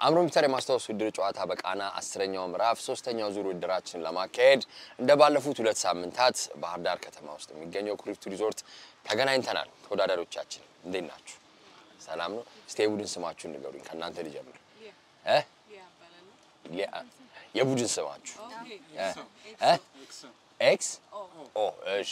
አምሮም ፒተር የማስታወስ ውድድር ጨዋታ በቃና 10ኛው ምዕራፍ 3ኛው ዙር ውድድራችን ለማካሄድ እንደባለፉት 2 ሳምንታት ባህር ዳር ከተማ ውስጥ የሚገኘው ኩሪፍቱ ሪዞርት ተገናኝተናል። ተወዳዳሪዎቻችን እንዴት ናችሁ? ሰላም ነው? እስቲ የቡድን ስማችሁን ንገሩኝ። ከእናንተ ልጀምር። የቡድን ስማችሁ? ኤክስ ኦ እሺ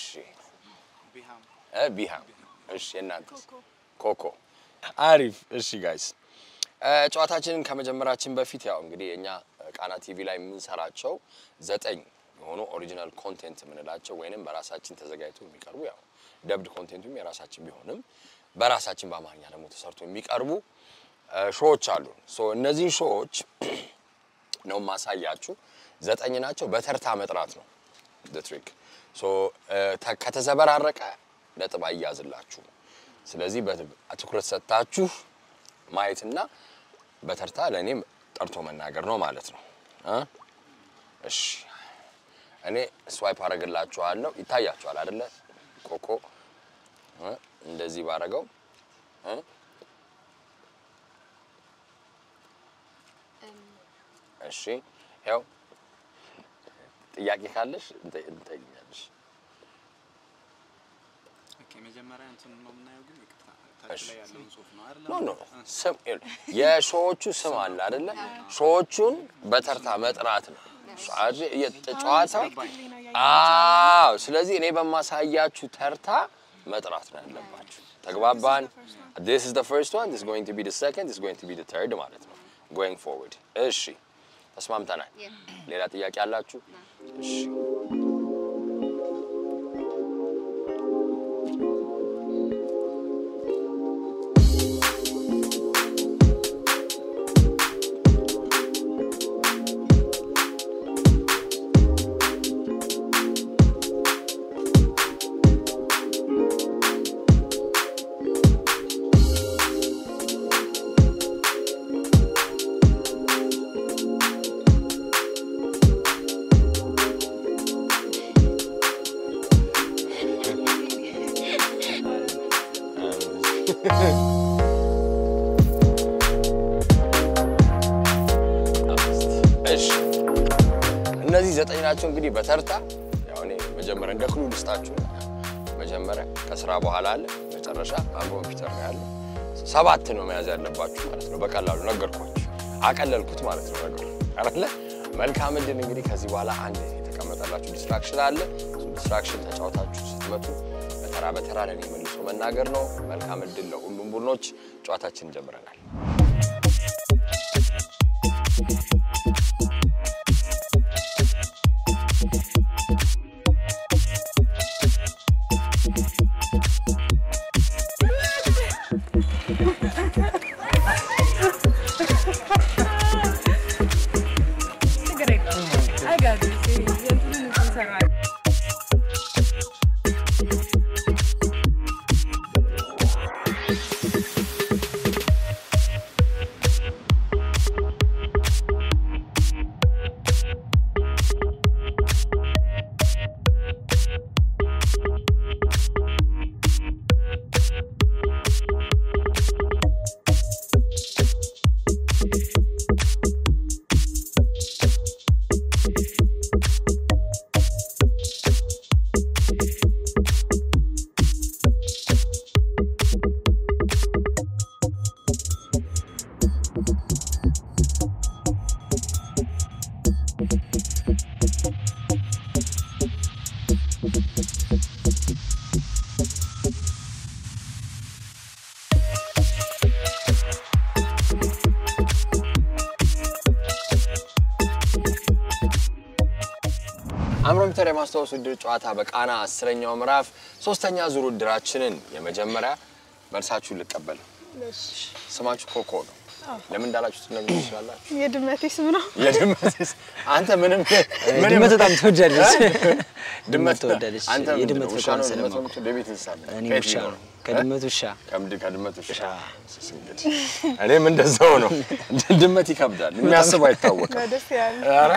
ቢሃም እሺ እናንተስ? ኮኮ አሪፍ እሺ ጋይስ ጨዋታችንን ከመጀመራችን በፊት ያው እንግዲህ እኛ ቃና ቲቪ ላይ የምንሰራቸው 9 የሆኑ ኦሪጂናል ኮንቴንት ምንላቸው ወይንም በራሳችን ተዘጋጅቶ የሚቀርቡ ያው ደብድ ኮንቴንቱም የራሳችን ቢሆንም በራሳችን በአማርኛ ደግሞ ተሰርቶ የሚቀርቡ ሾዎች አሉ። ሶ እነዚህ ሾዎች ነው ማሳያችሁ 9 ናቸው። በተርታ መጥራት ነው the trick ሶ ከተዘበራረቀ ነጥብ አይያዝላችሁ። ስለዚህ በትኩረት ሰጣችሁ ማየትና በተርታ ለኔም ጠርቶ መናገር ነው ማለት ነው። እሺ እኔ ስዋይፕ አረጋላችኋለሁ። ይታያችኋል አይደለ? ኮኮ እንደዚህ ባረጋው እሺ ያው ጥያቄ ካለሽ እንጠይቂኛለሽ። ኦኬ መጀመሪያ እንትን ነው የምናየው ግን ላይ ያለውን ጽሁፍ ነው አይደል? ኖ ስም የሾዎቹ ስም አለ አይደለ? ሾዎቹን በተርታ መጥራት ነው ጨዋታው። ስለዚህ እኔ በማሳያችሁ ተርታ መጥራት ነው ያለባችሁ። ተግባባን? This is the first one, this is going to be the second, this is going to be the third ማለት ነው going forward። እሺ ተስማምተናል? ሌላ ጥያቄ አላችሁ? እሺ እነዚህ 9 ናቸው እንግዲህ በተርታ ያው እኔ መጀመሪያ እንደክሉ ልስጣችሁ። መጀመሪያ ከስራ በኋላ አለ መጨረሻ አምሮም ፒተር ነው ያለው። 7 ነው መያዝ ያለባችሁ ማለት ነው። በቀላሉ ነገርኳችሁ፣ አቀለልኩት ማለት ነው ነገሩ አይደለ? መልካም እድል። እንግዲህ ከዚህ በኋላ አንድ የተቀመጠላችሁ ዲስትራክሽን አለ። ዲስትራክሽን ተጫውታችሁ ስትመጡ በተራ ለኔ መልሶ መናገር ነው። መልካም እድል ለሁሉም ቡድኖች። ጨዋታችንን ጀምረናል። አምሮም ፒተር የማስታወስ ውድድር ጨዋታ በቃና 10ኛው ምዕራፍ 3ኛ ዙር ውድድራችንን የመጀመሪያ መልሳችሁን ልቀበል። ስማችሁ ኮኮ ነው። ለምን እንዳላችሁ ትነግሩኝ ይችላልላችሁ? የድመቴ ስም ነው። የድመቴስ አንተ ምንም ድመት በጣም ተወዳለች። ድመት ተወዳለች። አንተ የድመት ፍቅር ስለማው በቤት እንሳለ እኔ ውሻ ነው። ከድመት ውሻ ከድመት ውሻ እኔም እንደዛው ነው። ድመት ይከብዳል። የሚያስብ አይታወቅም። ደስ ያለ አረ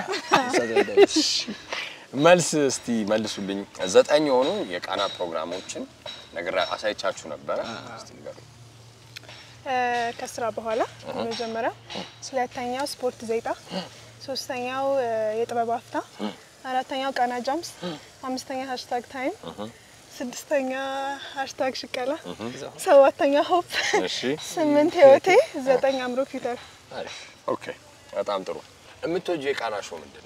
መልስ እስቲ መልሱልኝ። 9 የሆኑ የቃና ፕሮግራሞችን ነገር አሳይቻችሁ ነበር። እስቲ ንገሩ። ከስራ በኋላ መጀመሪያ ሁለተኛው ስፖርት ዜጣ ሶስተኛው የጥበብ አፍታ አራተኛው ቃና ጃምስ አምስተኛ #ታይም ስድስተኛ #ሽቀላ ሰባተኛ ሆፕ ስምንት ህይወቴ ዘጠኝ አምሮ ፒተር ኦኬ በጣም ጥሩ የምትወጂው የቃና ሾው ምንድነው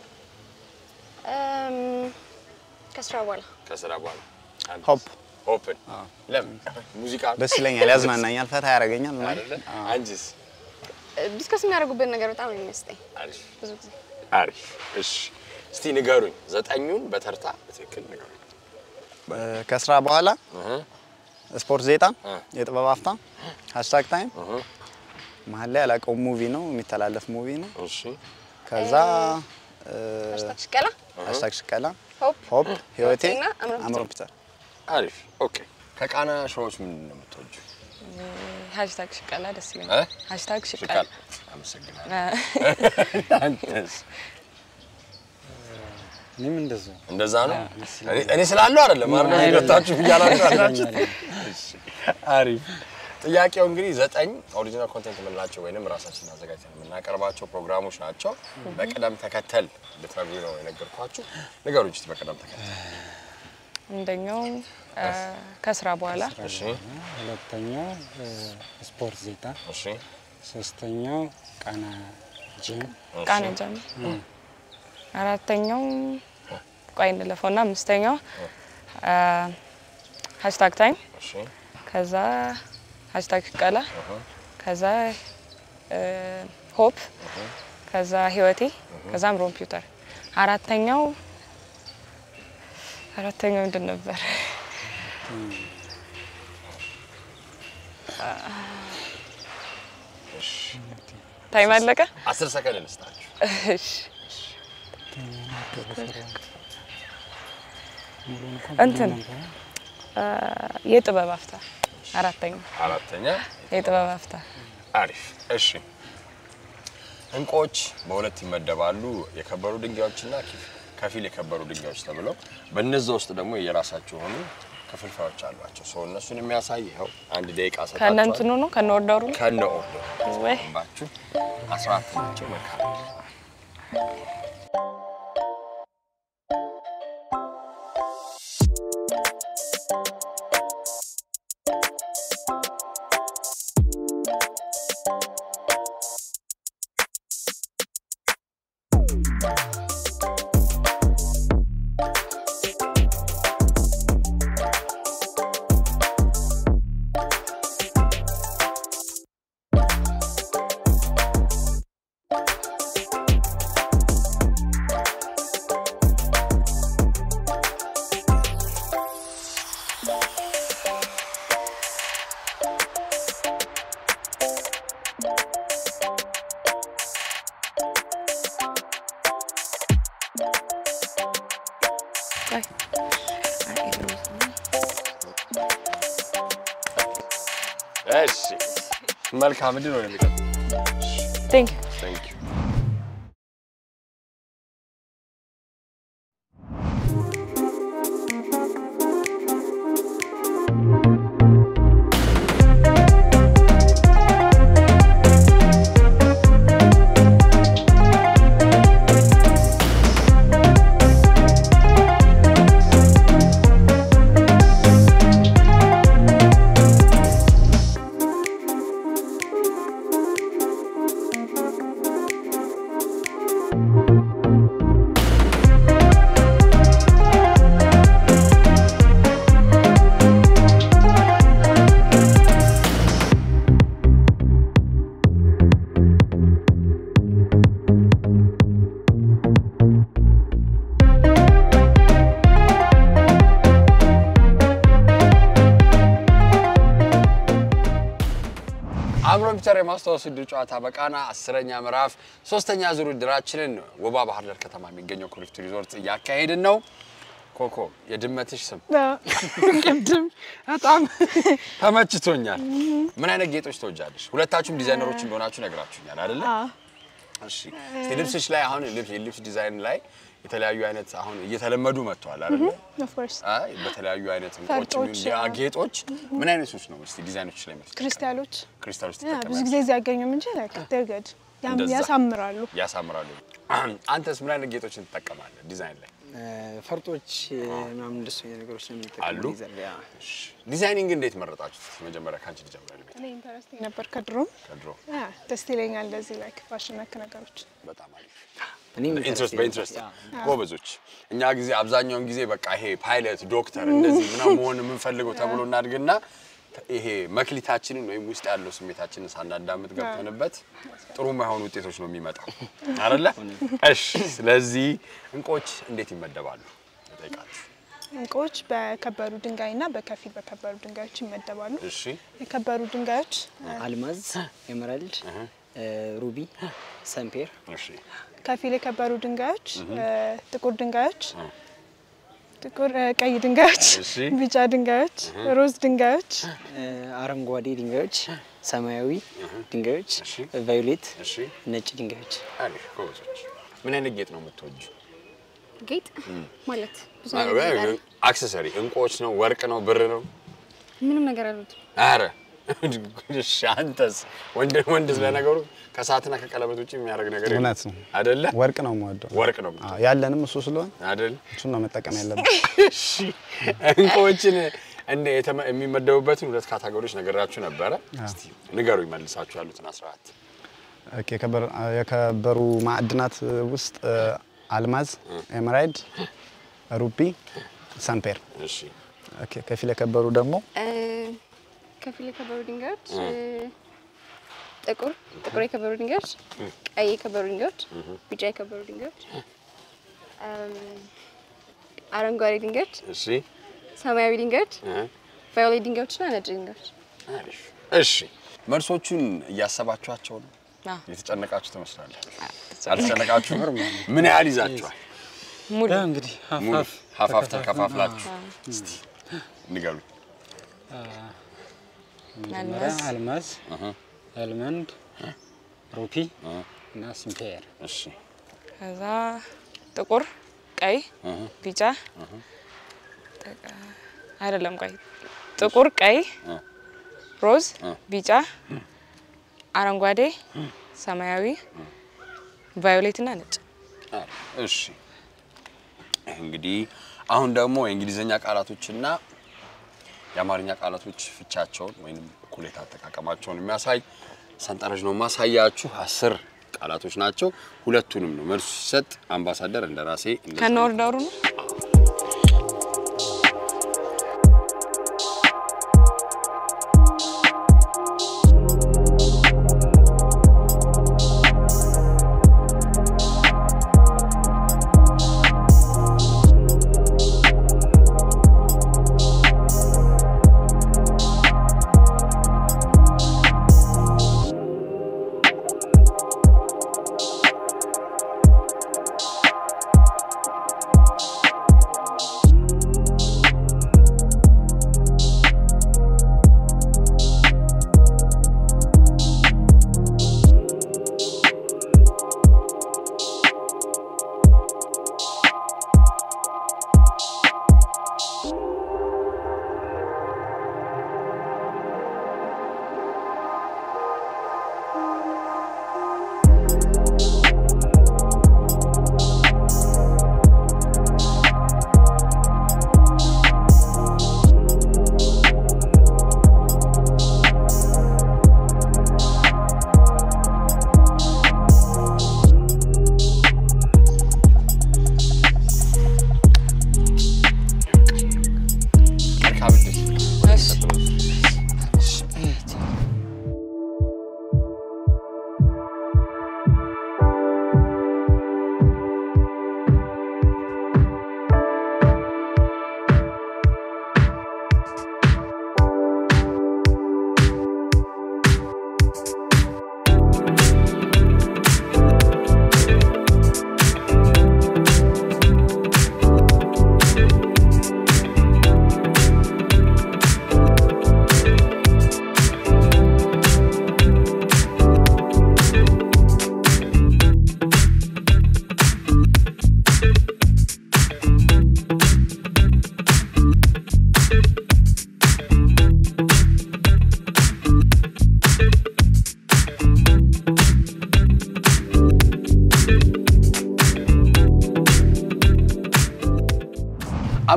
ከስራ በኋላ ሆፕን ለምን ሙዚቃ ደስ ይለኛል ያዝናናኛል ፈታ ያረጋኛል ማለት አንጂስ ዲስከስ የሚያደርጉበት ነገር በጣም ነው የሚመስጠኝ ብዙ ጊዜ አሪፍ እሺ እስቲ ንገሩኝ ዘጠኙን በተርታ በትክክል ንገሩኝ ከስራ በኋላ ስፖርት ዜጣ የጥበብ አፍታ #ታይም መሀል ላይ ያላቀው ሙቪ ነው የሚተላለፍ ሙቪ ነው እሺ ከዛ ሽቀላ ሽቀላ ሆፕ ህይወቴ አምሮ ፒተር አሪፍ ኦኬ ከቃና ሾዎች ምን ነው የምትወጂው ሽቀላ ደስ ይለኛል ሽቀላ አመሰግናለሁ አንተስ እኔም እንደዛ ነው እኔ ስላለው አይደለም ማለት ነው የወጣችሁ ይያላችሁ አላችሁ እሺ አሪፍ ጥያቄው እንግዲህ 9 ኦሪጂናል ኮንቴንት ምንላቸው ወይንም ራሳችን አዘጋጅተን የምናቀርባቸው ፕሮግራሞች ናቸው በቀደም ተከተል ልትነግሩ ነው የነገርኳችሁ ንገሩኝ እስቲ በቀደም ተከተል አንደኛው ከስራ በኋላ እሺ ሁለተኛው ስፖርት ዜጣ እሺ ሶስተኛው ቃና ጃም አራተኛው ቆይ እንለፈውና አምስተኛው #ታይም እሺ ከዛ #ሽቀላ ከዛ ሆፕ ከዛ ህይወቴ ከዛ አምሮ ፒተር አራተኛው ምንድን ነበር ታይም አለቀ 10 ሰከንድ ልስጣችሁ እሺ እንትን የጥበብ አፍታ አራተኛ የጥበብ አፍታ አሪፍ እሺ እንቆች በሁለት ይመደባሉ የከበሩ ድንጋዮችና ከፊል የከበሩ ድንጋዮች ተብለው በእነዚህ ውስጥ ደግሞ የራሳቸው ሆኑ ክፍልፋዮች አሏቸው ሶ እነሱን የሚያሳየው አንድ ደቂቃ ሰጣችሁ ከነንትኑ ነው ከነኦርደሩ ወይ ባችሁ 14 ናቸው መልካም እሺ መልካም እንዴ ነው የሚቀጥለው Thank you ኮምፒውተር የማስተዋወስ ድር ጨዋታ በቃና 10ኛ ምዕራፍ 3ኛ ዙር ድራችንን ወባ ባህር ዳር ከተማ የሚገኘው ኩሪፍቱ ሪዞርት ያካሄድን ነው። ኮኮ የድመትሽ ስም ቅድም በጣም ተመችቶኛል። ምን አይነት ጌጦች ተወጃለሽ? ሁለታችሁም ዲዛይነሮች እንደሆናችሁ ነግራችሁኛል አይደል? እሺ ልብስሽ ላይ አሁን ልብስ ዲዛይን ላይ የተለያዩ አይነት አሁን እየተለመዱ መጥተዋል አይደል? ኦፍ ኮርስ አይ በተለያዩ አይነት እንቆች ጌጦች ምን አይነቶች ነው እስቲ ዲዛይኖች ላይ መስጠት ክሪስታሎች ተጠቀማለህ? ብዙ ጊዜ እዚህ ያገኙም እንጂ like they're good ያሳምራሉ። አንተስ ምን አይነት ጌጦችን ትጠቀማለህ ዲዛይን ላይ? ፈርጦች ምናምን እንደሱ አይነት ነገሮች ነው አሉ? የሚጠቀሙት። ዲዛይኒንግ እንዴት መረጣችሁት? መጀመሪያ ካንቺ ልጀምር። እኔ ኢንተረስቲንግ ነበር ከድሮ ደስ ይለኛል እንደዚህ like ፋሽን ነክ ነገሮች። በጣም አሪፍ እኔም በኢንትረስት ጎበዞች እኛ ጊዜ አብዛኛውን ጊዜ በቃ ይሄ ፓይለት ዶክተር እንደዚህ ምናምን መሆን የምንፈልገው ተብሎ እናድግና ይሄ መክሊታችንን ወይም ውስጥ ያለው ስሜታችንን ሳናዳምጥ ገብተንበት ጥሩ የማይሆኑ ውጤቶች ነው የሚመጣው አይደለ? እሺ ስለዚህ እንቆች እንዴት ይመደባሉ? ተጠይቃችሁ እንቆች በከበሩ ድንጋይና በከፊል በከበሩ ድንጋዮች ይመደባሉ። እሺ የከበሩ ድንጋዮች አልማዝ፣ ኤመራልድ፣ ሩቢ፣ ሰምፔር። እሺ ከፊል የከበሩ ድንጋዮች ጥቁር ድንጋዮች ጥቁር ቀይ ድንጋዮች ቢጫ ድንጋዮች ሮዝ ድንጋዮች አረንጓዴ ድንጋዮች ሰማያዊ ድንጋዮች ቫዮሌት ነጭ ድንጋዮች አሪፍ ጎበዞች ምን አይነት ጌጥ ነው የምትወጂው ጌጥ ማለት ብዙ አክሰሰሪ እንቆች ነው ወርቅ ነው ብር ነው ምንም ነገር አሉት አረ ሻንተስ ወንድ ስለነገሩ ከሳትና ከቀለበት ውጪ የሚያደርግ ነገር የለም እውነት ነው አይደለ ወርቅ ነው የምወደው ወርቅ ነው ያለንም እሱ ስለሆነ አይደል እሱ ነው መጠቀም ያለብን እሺ እንቆችን እንደ የሚመደቡበትን ሁለት ካታጎሪዎች ነገራችሁ ነበር እስቲ ንገሩ ይመልሳችሁ ያሉትን 14 ኦኬ የከበሩ ማዕድናት ውስጥ አልማዝ ኤመራልድ ሩቢ ሰምፔር እሺ ኦኬ ከፊል የከበሩ ደግሞ ከፊል የከበሩ ድንጋዮች ጥቁር የከበሩ ድንጋዮች ቀይ የከበሩ ድንጋዮች ቢጫ የከበሩ ድንጋዮች አረንጓዴ ድንጋዮች እሺ ሰማያዊ ድንጋዮች ቫዮሌት ድንጋዮችና ነጭ ድንጋዮች አሪፍ እሺ መልሶቹን እያሰባችኋቸው ነው የተጨነቃችሁ ተመስላላችሁ አልተጨነቃችሁ ምን ያህል ይዛችኋል ሙሉ እንግዲህ ሀፋፍ ተከፋፍላችሁ እስቲ ንገሩ አልማዝ አልመንድ ሩፒ እና ሰምፔር እሺ ከዛ ጥቁር ቀይ ቢጫ አይደለም ቆይ ጥቁር ቀይ ሮዝ ቢጫ አረንጓዴ ሰማያዊ ቫዮሌት እና ነጭ እሺ እንግዲህ አሁን ደግሞ የእንግሊዘኛ ቃላቶችና የአማርኛ ቃላቶች ፍቻቸውን ወይንም ኩሌታ አጠቃቀማቸውን የሚያሳይ ሰንጠረዥ ነው ማሳያችሁ 10 ቃላቶች ናቸው ሁለቱንም ነው መልሱ ሲሰጥ አምባሳደር እንደራሴ ከነወርዳሩ ነው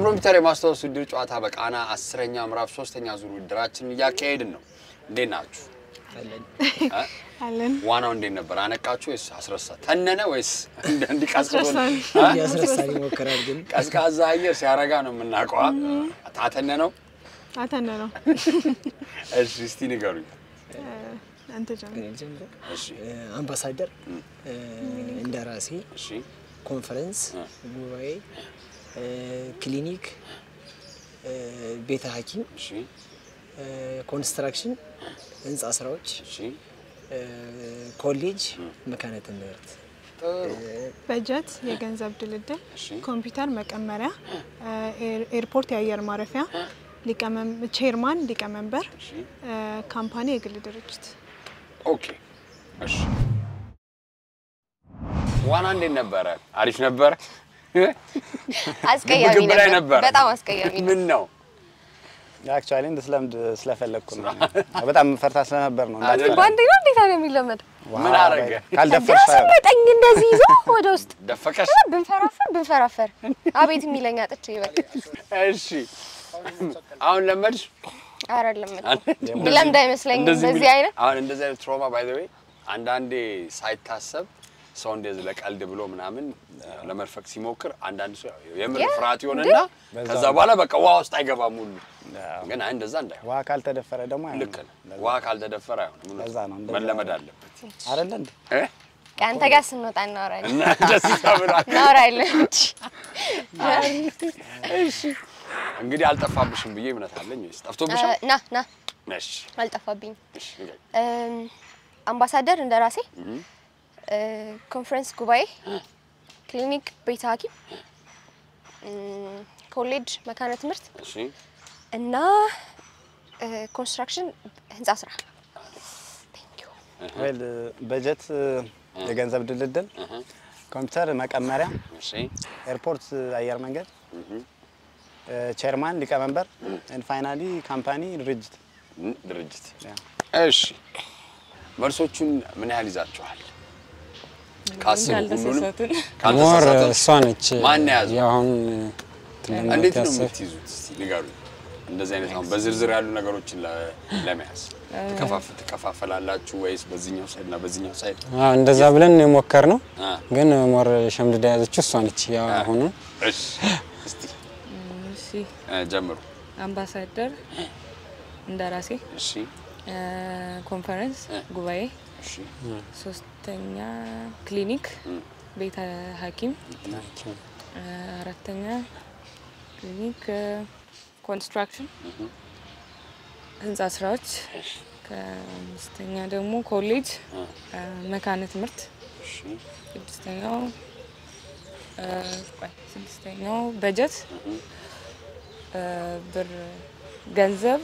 የፕሮምፒውተር የማስታወስ ውድድር ጨዋታ በቃና 10ኛ ምዕራፍ 3ኛ ዙር ውድድራችንን እያካሄድን ነው። እንዴት ናችሁ? አለን ዋናው እንዴት ነበር? አነቃችሁ ወይስ አስረሳ? ተነነ ወይስ እንዲቀስቆን? ያስረሳኝ ሞከራል ግን ቀዝቃዛ አየር ሲያረጋ ነው የምናውቀው። ታተነነው አተነነው እሺ እስቲ ንገሩኝ። አንተ ጀምር። እሺ አምባሳደር እንደራሴ እሺ ኮንፈረንስ ጉባኤ ክሊኒክ ቤተ ሐኪም እሺ ኮንስትራክሽን ህንጻ ስራዎች እሺ ኮሌጅ መካነ ትምህርት በጀት የገንዘብ ድልድል እሺ ኮምፒውተር መቀመሪያ ኤርፖርት የአየር ማረፊያ ቼርማን ሊቀመንበር እሺ ካምፓኒ የግል ድርጅት ኦኬ እሺ ዋና እንዴት ነበረ? አሪፍ ነበር? አስቀያሚ ነበር በጣም አስቀያሚ ምን ነው? አክቹአሊ እንደስለምድ ስለፈለኩ ነው በጣም ፈርታ ስለነበር ነው ባንዴ ነው እንዴት ነው የሚለመድ ምን አረገ? ካልደፈርሽ መጠኝ እንደዚህ ይዞ ወደ ውስጥ ደፈቀሽ? ብንፈራፈር አቤት የሚለኝ አጥቼ ይበቃ እሺ አሁን ለመድሽ? አይደለም ለምዳ አይመስለኝም በዚህ አይነት አሁን እንደዚህ አይነት ትራውማ ባይ ዘ ዌይ አንዳንዴ ሳይታሰብ ሰው እንደዚህ ለቀልድ ብሎ ምናምን ለመርፈቅ ሲሞክር አንዳንድ ሰው የምር ፍርሃት ይሆንና ከዛ በኋላ በቃ ውሃ ውስጥ አይገባም ሁሉ ግን እንደዛ እንዳይሆን ውሃ ካልተደፈረ ደግሞ ልክ ውሃ ካልተደፈረ አይሆንም ለዛ ነው መለመድ አለበት አይደል እንዴ ካንተ ጋር ስንወጣ እናወራለን እና ደስ ይላል እናወራለን እሺ እንግዲህ አልጠፋብሽም ብዬ እምነት አለኝ ወይስ ጠፍቶብሻል ና እሺ አልጠፋብኝ እሺ አምባሳደር እንደራሴ ኮንፈረንስ ጉባኤ ክሊኒክ ቤተ ሐኪም ኮሌጅ መካነ ትምህርት እሺ እና ኮንስትራክሽን ህንጻ ስራ ዌል በጀት የገንዘብ ድልድል ኮምፒውተር መቀመሪያ እሺ ኤርፖርት አየር መንገድ ቼርማን ሊቀመንበር and finally ካምፓኒ ድርጅት እሺ መልሶቹን ምን ያህል ይዛችኋል? ካስቡ ሁሉንም ካልተሳሳትን እሷነች ማን ያዘ? ያሁን እንዴት ነው የምትይዙት? እስቲ ንገሩኝ። እንደዚህ አይነት አሁን በዝርዝር ያሉ ነገሮችን ለመያዝ ተከፋፈላላችሁ ወይስ በዚህኛው ሳይድ እና በዚህኛው ሳይድ? እንደዛ ብለን የሞከርነው ግን ሞር ሸምድዳ ያዘችው እሷነች ያው አሁን እሺ እስቲ እሺ ጀምሩ። አምባሳደር እንደራሴ እሺ ኮንፈረንስ ጉባኤ እሺ ሶስተኛ ክሊኒክ ቤተ ሐኪም አራተኛ ክሊኒክ ኮንስትራክሽን ህንጻ ስራዎች ከአምስተኛ ደግሞ ኮሌጅ መካነ ትምህርት እሺ ስድስተኛው በጀት ብር ገንዘብ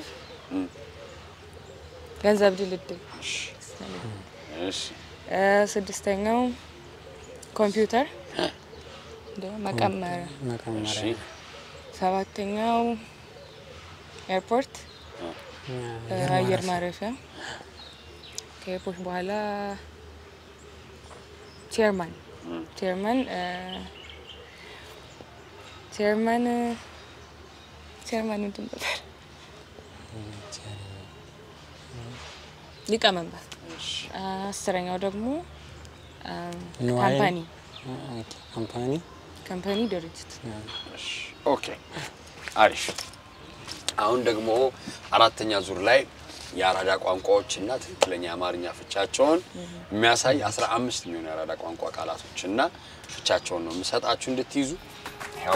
ድልድል እሺ ስድስተኛው ኮምፒውተር መቀመሪያ እሺ ሰባተኛው ኤርፖርት አየር ማረፊያ ከኤርፖርት በኋላ ቼርማን ምንድን ነበር? ሊቀመንበር አስረኛው ደግሞ ካምፓኒ ድርጅት ኦኬ አሪፍ አሁን ደግሞ አራተኛ ዙር ላይ የአራዳ ቋንቋዎችና ትክክለኛ አማርኛ ፍቻቸውን የሚያሳይ 15 የሚሆኑ የአራዳ ቋንቋ ቃላቶችና ፍቻቸውን ነው የምሰጣችሁ እንድትይዙ ያው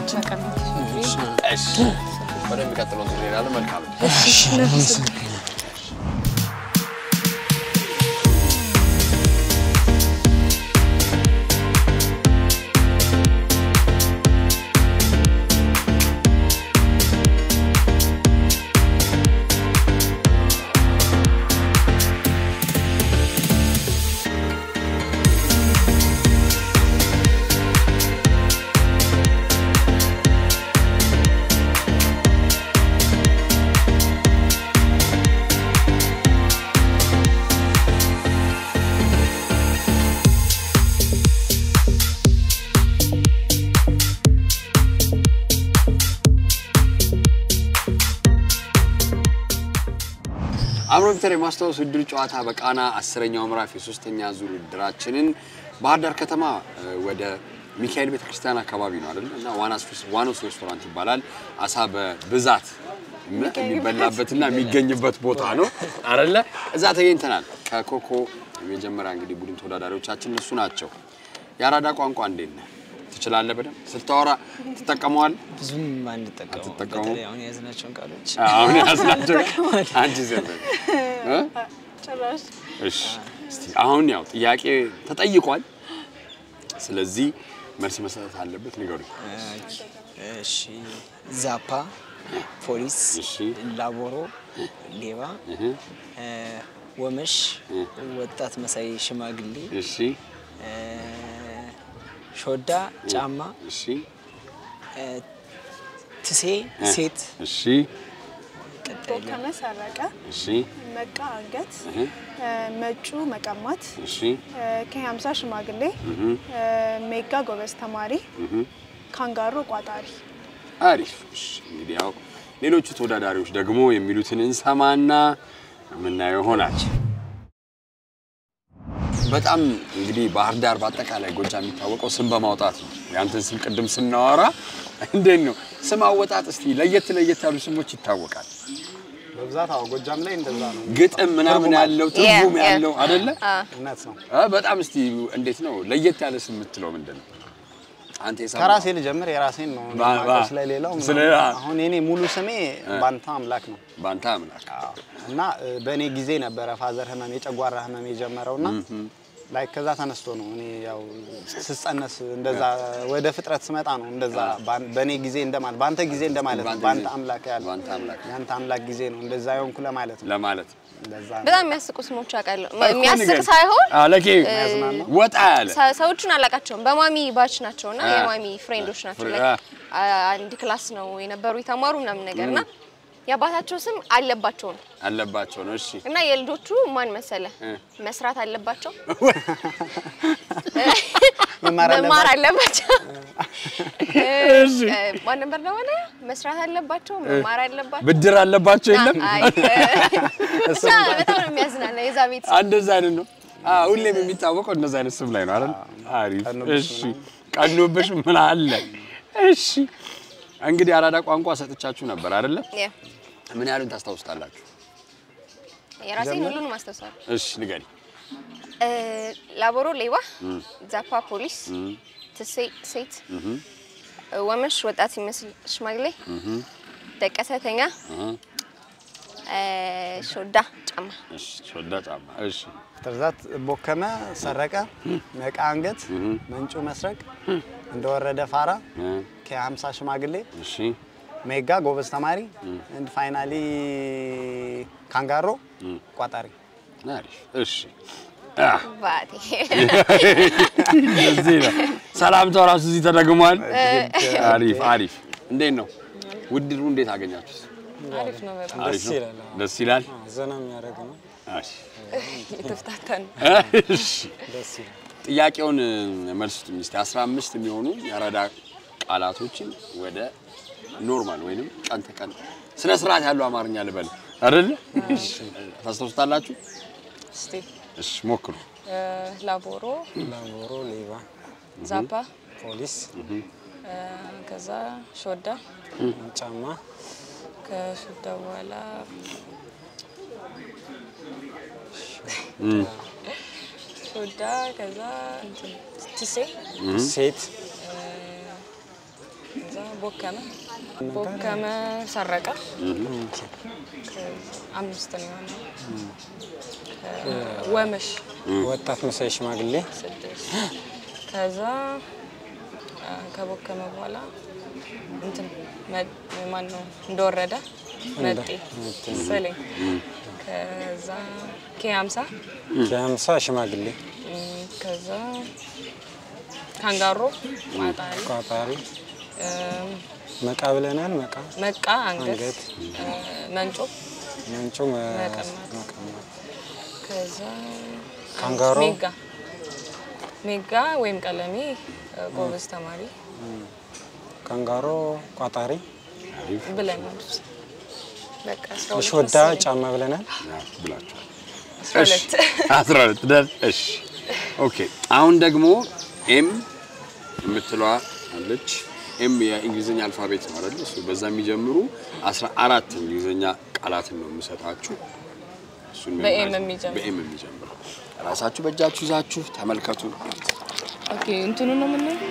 እሺ ወደሚቀጥለው ዙር እንሄዳለን መልካም አብሮ ቪክተር የማስተዋወስ ውድድር ጨዋታ በቃና 10ኛው ምዕራፍ የ3ኛ ዙር ውድድራችንን ባህር ዳር ከተማ ወደ ሚካኤል ቤተክርስቲያን አካባቢ ነው አይደል እና ዋኖስ ሬስቶራንት ይባላል አሳ በብዛት የሚበላበትና የሚገኝበት ቦታ ነው አይደል እዛ ተገኝተናል ከኮኮ የመጀመሪያ እንግዲህ ቡድን ተወዳዳሪዎቻችን እነሱ ናቸው ያራዳ ቋንቋ እንዴት ነው ትችላለህ በደም ስልታወራ ተጠቀመዋል ብዙም አንተጠቀመው በተለይ አሁን ያዝናቸውን ቃሎች አሁን ያዝናቸው አንቺ ዘበ ጭራሽ እሺ እስቲ አሁን ያው ጥያቄ ተጠይቋል ስለዚህ መልስ መስጠት አለበት ንገሩኝ እሺ ዛፓ ፖሊስ እሺ ላቦሮ ሌባ ወመሽ ወጣት መሳይ ሽማግሌ እሺ ሾዳ ጫማ እሺ ትሴ ሴት እሺ ቦከመ ሰረቀ እሺ መቃ አንገት መጩ መቀማት እሺ ከ50 ሽማግሌ ሜጋ ጎበዝ ተማሪ ካንጋሮ ቋጣሪ አሪፍ እንግዲህ ያው ሌሎቹ ተወዳዳሪዎች ደግሞ የሚሉትን እንሰማና ምናየው ሆናል በጣም እንግዲህ ባህር ዳር በአጠቃላይ ጎጃም የሚታወቀው ስም በማውጣት ነው ያንተን ስም ቅድም ስናወራ እንዴት ነው ስም አወጣጥ እስቲ ለየት ያሉ ስሞች ይታወቃል በብዛት አው ጎጃም ላይ እንደዛ ነው ግጥም ምናምን ያለው ትርጉም ያለው አይደለ እውነት ነው በጣም እስቲ እንዴት ነው ለየት ያለ ስም የምትለው ምንድነው አንተ የሰማ ከራሴ ልጀምር የራሴን ነው ስለሌላው አሁን እኔ ሙሉ ስሜ ባንታ አምላክ ነው ባንታ አምላክ እና በኔ ጊዜ ነበር ፋዘር ህመም የጨጓራ ህመም የጀመረውና ላይ ከዛ ተነስቶ ነው እኔ ያው ስጸነስ እንደዛ ወደ ፍጥረት ስመጣ ነው እንደዛ በኔ ጊዜ እንደማለት ባንተ ጊዜ እንደማለት ባንታ አምላክ ያለ ያንተ አምላክ ጊዜ ነው እንደዛ ይሆንኩ ለማለት በጣም የሚያስቁ ስሞች አቃለሁ የሚያስቅ ሳይሆን አለኬ ወጣ ያለ ሰዎችን አላቃቸውም በማሚ ባች ናቸውና የማሚ ፍሬንዶች ናቸው ላይ አንድ ክላስ ነው የነበሩ የተማሩ ምናምን ነገርና ያባታቸው ስም አለባቸው ነው እሺ እና የልጆቹ ማን መሰለ መስራት አለባቸው መማር አለባቸው እሺ ማን ነበር ነው ማለት መስራት አለባቸው መማር አለባቸው ብድር አለባቸው የለም እሱ በጣም ነው የሚያዝናና የዛ ቤት እንደዛ አይደል ነው ሁሌም የሚታወቀው እንደዛ አይነት ስም ላይ ነው አይደል አሪፍ እሺ ቀኑብሽ ምን አለ እሺ እንግዲህ አራዳ ቋንቋ ሰጥቻችሁ ነበር አይደል ምን ያሉን ታስታውስታላችሁ የራሴን ሁሉንም አስተሳሰብ እሺ ንገሪ ላቦሮ ሌባ ዛፓ ፖሊስ ትሴ ሴት ወመሽ ወጣት ይመስል ሽማግሌ ደቀሰተኛ ሾዳ ጫማ እሺ ሾዳ ጫማ እሺ ተርዛት ቦከመ ሰረቀ መቃ አንገት መንጩ መስረቅ እንደወረደ ፋራ ከ50 ሽማግሌ እሺ ሜጋ ጎበዝ ተማሪ and finally ካንጋሮ ቋጣሪ አሪፍ እሺ ባቲ እዚህ ነው ሰላምታው ራሱ እዚህ ተደግሟል አሪፍ እንዴት ነው ውድድሩ እንዴት አገኛችሁት አሪፍ ነው በጣም ደስ ይላል ዘና የሚያደርግ ነው እሺ የተፍታተን እሺ ደስ ይላል ጥያቄውን መልሱት እስቲ 15 የሚሆኑ ያራዳ ቃላቶችን ወደ ኖርማል ወይንም ቀን ተቀን ስነ ስርዓት ያለው አማርኛ ልበል አይደል ታስተውስታላችሁ እስቲ እሺ ሞክሩ ላቦሮ ሌባ ዛፓ ፖሊስ ከዛ ሾዳ ጫማ ከሾዳ በኋላ ሾዳ ከዛ ትሴ ሴት ከዛ ቦከመ ሰረቀ 5 ነው ያለው ወመሽ ወጣት መሳይ ሽማግሌ 6 ከዛ ከቦከመ በኋላ እንትን ማን ነው እንደወረደ መጤ ሰለኝ ከዛ ከ50 ሽማግሌ ከዛ ካንጋሮ ቋጣሪ መቃብለናል መቃ አንገት መንጮ መቀማት ከዛ ካንጋሮ ሜጋ ወይም ቀለሜ ጎበዝ ተማሪ ካንጋሮ ቋጣሪ ብለናል በቃ ሾዳ ጫማ ብለናል ብላችኋል 12 ደር እሺ ኦኬ አሁን ደግሞ ኤም የምትለዋ አለች ኤም የእንግሊዘኛ አልፋቤት ነው አይደል እሱ በዛ የሚጀምሩ 14 እንግሊዘኛ ቃላትን ነው የምሰጣችሁ እሱን በኤም የሚጀምሩ ራሳችሁ በእጃችሁ ይዛችሁ ተመልከቱ ኦኬ እንትኑ ነው ምን ነው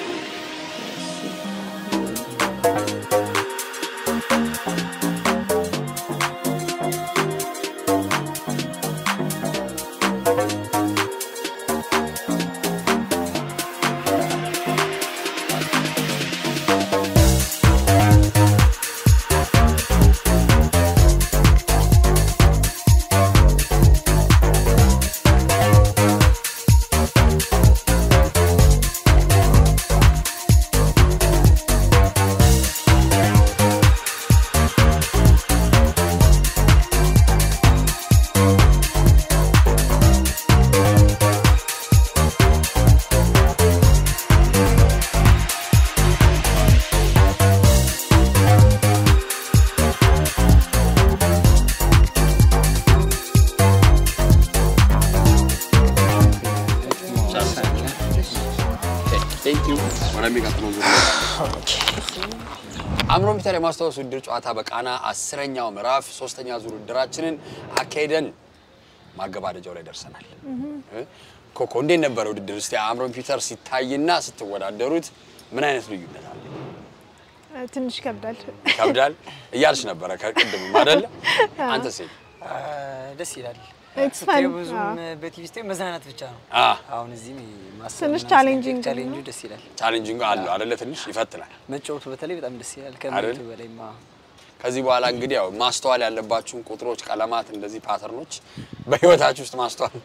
አምሮን ፒተር የማስታወስ ውድድር ጨዋታ በቃና 10ኛው ምዕራፍ 3ኛ ዙር ውድድራችንን አካሄደን ማገባደጃው ላይ ደርሰናል ኮኮ እንዴት ነበር ውድድር እስቲ አምሮን ፒተር ሲታይና ስትወዳደሩት ምን አይነት ልዩነት አለ ትንሽ ከብዳል እያልሽ ነበር ከቅድም አይደል አንተ ሲል ደስ ይላል It's fun. ብዙም በቲቪ ስቴም መዝናናት ብቻ ነው አሁን እዚህ ማስተር ትንሽ ቻሌንጂንግ ደስ ይላል ቻሌንጂንግ አለ አይደለ ትንሽ ይፈትናል መጫወቱ በተለይ በጣም ደስ ይላል ከመሬቱ በላይማ ከዚህ በኋላ እንግዲህ ያው ማስተዋል ያለባችሁን ቁጥሮች ቀለማት እንደዚህ ፓተርኖች በህይወታችሁ ውስጥ ማስተዋል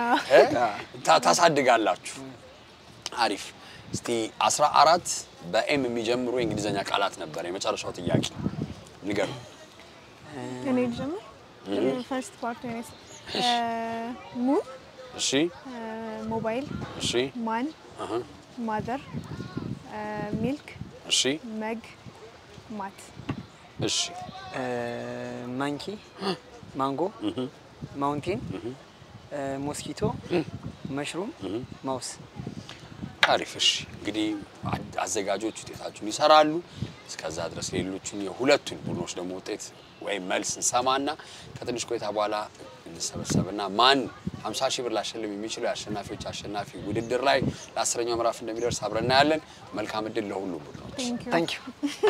ታሳድጋላችሁ አሪፍ እስቲ 14 በኤም የሚጀምሩ የእንግሊዘኛ ቃላት ነበር የመጨረሻው ጥያቄ ንገሩ እኔ ጀምር ፈርስት ፓርት ነው moon እሺ ሞባይል እሺ ማን ማዘር ሚልክ እሺ መግ ማት እሺ ማንኪ ማንጎ ማውንቴን ሞስኪቶ መሽሩም ማውስ አሪፍ እሺ እንግዲህ አዘጋጆች ውጤታችሁን ይሰራሉ እስከዛ ድረስ ሌሎችን የሁለቱን ቡድኖች ደግሞ ውጤት ወይ መልስ እንሰማና ከትንሽ ቆይታ በኋላ እንሰበሰብና ማን 50 ሺህ ብር ላሸልም የሚችለው አሸናፊዎች አሸናፊ ውድድር ላይ ለ10ኛው ምዕራፍ እንደሚደርስ አብረና ያለን መልካም እድል ለሁሉም ቡድኖች ታንክ ዩ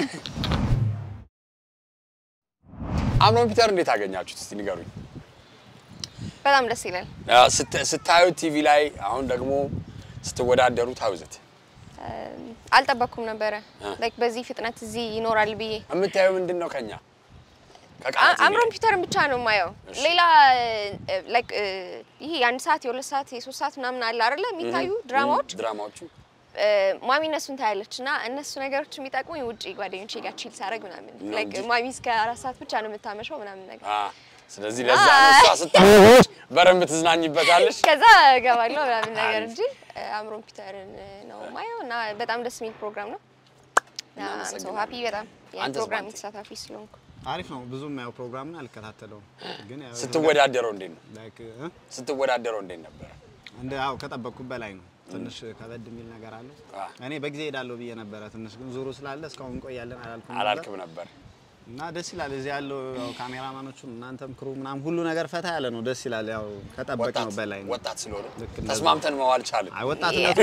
አምሮን ፒተር እንዴት አገኛችሁት እስቲ ንገሩኝ በጣም ደስ ይላል ስታዩ ቲቪ ላይ አሁን ደግሞ ስትወዳደሩ ታውዘት አልጠበኩም ነበር ላይክ በዚህ ፍጥነት እዚህ ይኖራል ብዬ እምታዩ ምንድነው ከኛ አምሮን ፒተርን ብቻ ነው ማየው ሌላ ላይክ ይሄ ያን ሰዓት የ2 ሰዓት የ3 ሰዓት ምናምን አለ አይደለ የሚታዩ ድራማዎቹ ማሚ እነሱን ታያለችና እነሱ ነገሮች የሚጠቅሙኝ ውጪ ጓደኞቼ ጋር ቺል ሳረግ ምናምን ላይክ ማሚ እስከ 4 ሰዓት ብቻ ነው የምታመሸው ምናምን ነገር ስለዚህ ለዛ ነው ስታውቁ በረም ትዝናኝበታለሽ ከዛ ገባለሁ ምናምን ነገር እንጂ አምሮን ፒተርን ነው ማየውና በጣም ደስ የሚል ፕሮግራም ነው ሶ ሃፒ በጣም የፕሮግራም ተሳታፊ ስለሆንኩ አሪፍ ነው ብዙም ያው ፕሮግራምን አልከታተለውም ግን ያው ስትወዳደረው እንዴት ነው ላይክ ስትወዳደረው እንዴት ነበር እንደ አው ከጠበቅኩት በላይ ነው ትንሽ ከበድ የሚል ነገር አለ እኔ በጊዜ ሄዳለሁ ብዬ ነበር ትንሽ ግን ዙሩ ስላለ እስካሁን ቆያለን አላልኩም ነበር እና ደስ ይላል እዚህ ያለው ካሜራማኖቹ እናንተም ክሩ ምናም ሁሉ ነገር ፈታ ያለ ነው ደስ ይላል ያው ከጠበቅነው በላይ ነው ወጣት ስለሆነ ተስማምተን መዋል ቻልን ወጣትነቱ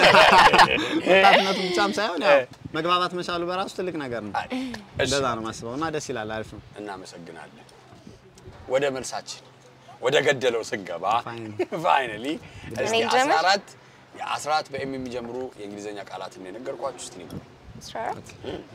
ብቻም ሳይሆን ያው መግባባት መቻሉ በራሱ ትልቅ ነገር ነው እንደዛ ነው ማስበውና ደስ ይላል አሪፍ ነው እናመሰግናለን ወደ መልሳችን ወደ ገደለው ስንገባ ፋይናሊ 14 በኤም የሚጀምሩ የእንግሊዘኛ ቃላት እንደነገርኳችሁ እስቲ ነው 14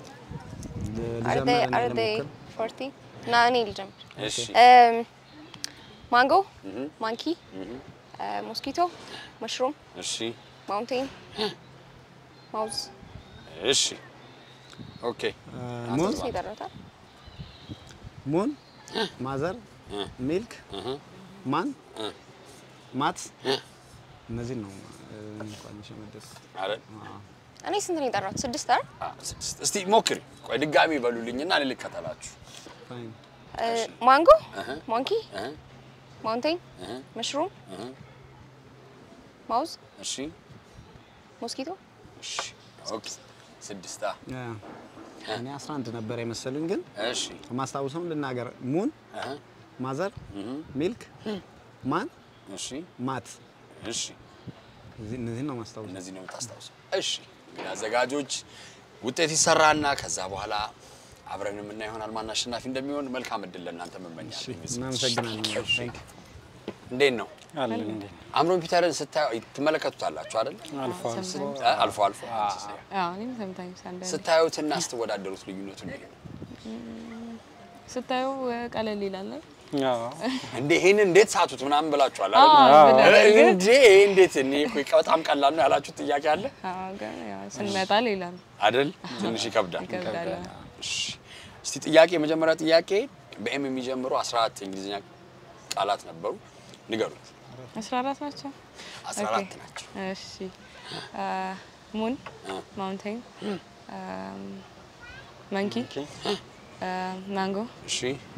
Are they 40? Nani ልጀምር እሺ mango monkey mosquito mushroom እሺ mountain mouse እሺ ኦኬ moon mother milk man mat እነዚህ ነው እንኳን ሸመደስ አረ እኔ ስንት ነው የጠራሁት 6 አይደል 6 እስቲ ሞክሪ ቆይ ድጋሚ በሉልኝና ልልከተላችሁ mango monkey mountain mushroom mouse እሺ mosquito እሺ ኦኬ 6 እኔ 11 ነበር የመሰሉኝ ግን እሺ ማስታውሰው ልናገር moon mother milk man እሺ mat እሺ እነዚህ ነው ማስታውሰው እነዚህ ነው ታስታውሰው እሺ አዘጋጆች ውጤት ይሰራና ከዛ በኋላ አብረን ምን ይሆናል ማን አሸናፊ እንደሚሆን መልካም እድል ለእናንተ መመኛለሁ እናመሰግናለን እንዴት ነው አለ እንዴ አምሮን ፒተርን ስታዩ ትመለከቱታላችሁ አይደል አልፎ አዎ እኔም ሰምታኝ ሳንደ ስታዩትና ስትወዳደሩት ልዩነቱ እንዴት ነው ስታዩ ቀለል ይላል አዎ እንዴ ይሄን እንዴት ሳቱት ምናምን ብላችኋል አይደል እንዴ እንዴት እኔ ቆይ በጣም ቀላል ነው ያላችሁት ጥያቄ አለ አዎ ግን ያው ስንመጣ ሌላ ነው አይደል ትንሽ ይከብዳል እሺ እስቲ ጥያቄ መጀመሪያ ጥያቄ በኤም የሚጀምሩ 14 እንግሊዘኛ ቃላት ነበሩ ንገሩት 14 ናቸው 14 ናቸው እሺ moon mountain monkey mango እሺ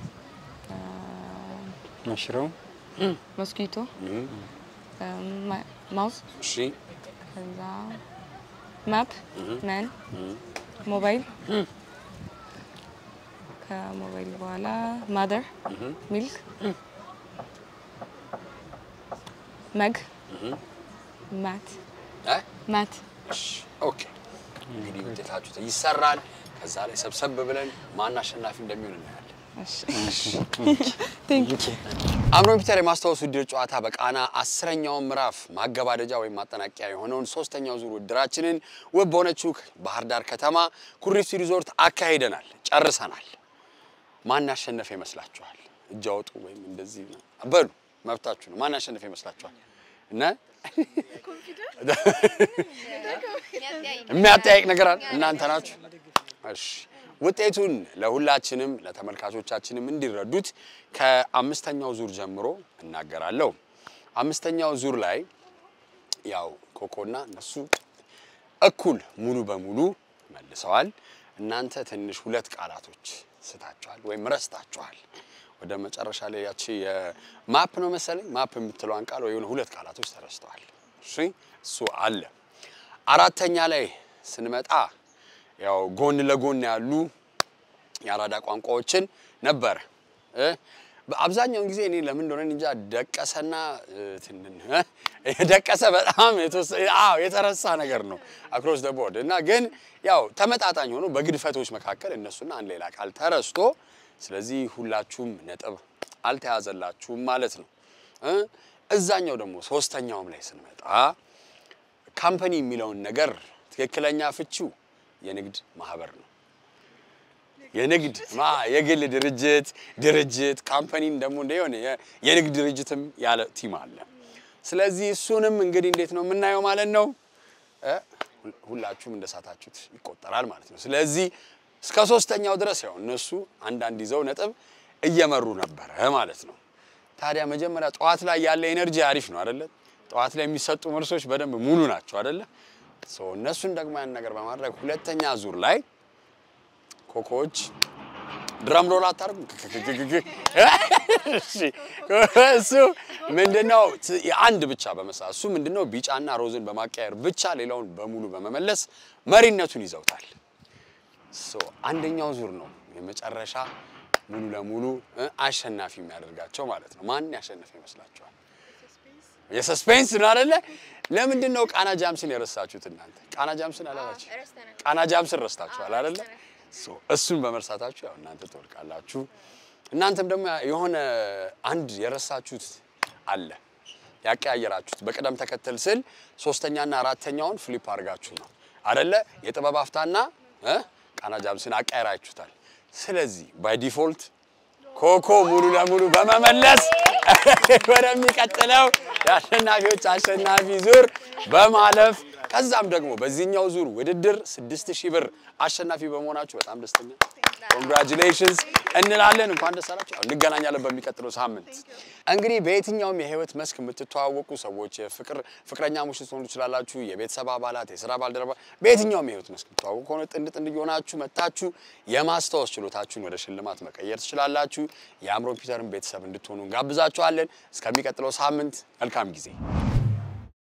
mushroom mosquito mouse እሺ ከዛ map man mobile ከሞባይል በኋላ mother milk mag mat mat ኦኬ እንግዲህ ውጤታችሁ ይሰራል ከዛ ላይ ሰብሰብ ብለን ማን አሸናፊ እንደሚሆን እናያለን Thank you. አምሮን ፒተር የማስታወስ ውድድር ጨዋታ በቃና 10ኛው ምዕራፍ ማገባደጃ ወይም ማጠናቂያ የሆነውን 3ኛው ዙር ውድድራችንን ውብ በሆነችው ባህር ዳር ከተማ ኩሪፍቱ ሪዞርት አካሂደናል ጨርሰናል ማን ያሸነፈ ይመስላችኋል እጅ አውጡ ወይም እንደዚህ በሉ መብታችሁ ነው ማን ያሸነፈ ይመስላችኋል እና የሚያጠያይቅ ነገር እናንተ ናችሁ እሺ ውጤቱን ለሁላችንም ለተመልካቾቻችንም እንዲረዱት ከአምስተኛው ዙር ጀምሮ እናገራለሁ አምስተኛው ዙር ላይ ያው ኮኮና እነሱ እኩል ሙሉ በሙሉ መልሰዋል እናንተ ትንሽ ሁለት ቃላቶች ስታችኋል ወይም ረስታችኋል ወደ መጨረሻ ላይ ያቺ የማፕ ነው መሰለኝ ማፕ የምትለዋን ቃል ወይ ሁለት ቃላቶች ተረስተዋል እሺ እሱ አለ አራተኛ ላይ ስንመጣ ያው ጎን ለጎን ያሉ ያራዳ ቋንቋዎችን ነበር በአብዛኛው ጊዜ እኔ ለምን እንደሆነ እንጃ ደቀሰና ደቀሰ በጣም የተረሳ ነገር ነው across the board እና ግን ያው ተመጣጣኝ ሆኖ በግድፈቶች መካከል እነሱና አንድ ሌላ ቃል ተረስቶ ስለዚህ ሁላችሁም ነጥብ አልተያዘላችሁም ማለት ነው እዛኛው ደግሞ ሶስተኛውም ላይ ስንመጣ ካምፓኒ የሚለውን ነገር ትክክለኛ ፍቺው የንግድ ማህበር ነው የንግድ የግል ድርጅት ካምፓኒን ደግሞ እንደሆነ የንግድ ድርጅትም ያለ ቲም አለ ስለዚህ እሱንም እንግዲህ እንዴት ነው የምናየው ማለት ነው ሁላችሁም እንደሳታችሁት ይቆጠራል ማለት ነው ስለዚህ እስከ ሶስተኛው ድረስ ያው እነሱ አንድ ይዘው ነጥብ እየመሩ ነበር ማለት ነው ታዲያ መጀመሪያ ጧት ላይ ያለ ኤነርጂ አሪፍ ነው አይደል ጧት ላይ የሚሰጡ መልሶች በደንብ ሙሉ ናቸው አይደል እነሱን ደግሞ ያን ነገር በማድረግ ሁለተኛ ዙር ላይ ኮኮች ድራም ሮል አታርጉ እሺ እሱ ምንድነው የአንድ ብቻ በመሳሱ እሱ ምንድነው ቢጫና ሮዝን በማቀያየር ብቻ ሌላውን በሙሉ በመመለስ መሪነቱን ይዘውታል አንደኛው ዙር ነው የመጨረሻ ሙሉ ለሙሉ አሸናፊ የሚያደርጋቸው ማለት ነው። ማን ያሸነፈ ይመስላችኋል? የሰስፔንስ ነው አይደለ? ለምንድን ነው ቃና ጃምስን የረሳችሁት እናንተ? ቃና ጃምስን አላላችሁ? ቃና ጃምስን ረስታችኋል አይደለ? እሱን በመርሳታችሁ ያው እናንተ ትወድቃላችሁ። እናንተም ደግሞ የሆነ አንድ የረሳችሁት አለ ያቀያየራችሁት በቀደም ተከተል ስል ሶስተኛና አራተኛውን ፍሊፕ አድርጋችሁ ነው አይደለ? የጥበብ አፍታና ቃና ጃምስን አቀያየራችሁታል። ስለዚህ ባይ ዲፎልት ኮኮ ሙሉ ለሙሉ በመመለስ ወደሚቀጥለው የአሸናፊዎች አሸናፊ ዙር በማለፍ ከዛም ደግሞ በዚህኛው ዙር ውድድር 6000 ብር አሸናፊ በመሆናችሁ በጣም ደስተኛ ኮንግራቹሌሽንስ እንላለን። እንኳን ደስ አላችሁ። እንገናኛለን በሚቀጥለው ሳምንት። እንግዲህ በየትኛውም የህይወት መስክ የምትተዋወቁ ሰዎች ፍቅረኛሞች ልትሆኑ ትችላላችሁ፣ የቤተሰብ አባላት፣ የሥራ ባልደረባ፣ በየትኛውም የህይወት መስክ የምትተዋወቁ ከሆነ ጥንድ እየሆናችሁ መጣችሁ የማስታወስ ችሎታችሁን ወደ ሽልማት መቀየር ትችላላችሁ። የአእምሮ ኮምፒውተርን ቤተሰብ እንድትሆኑ እንጋብዛችኋለን። እስከሚቀጥለው ሳምንት መልካም ጊዜ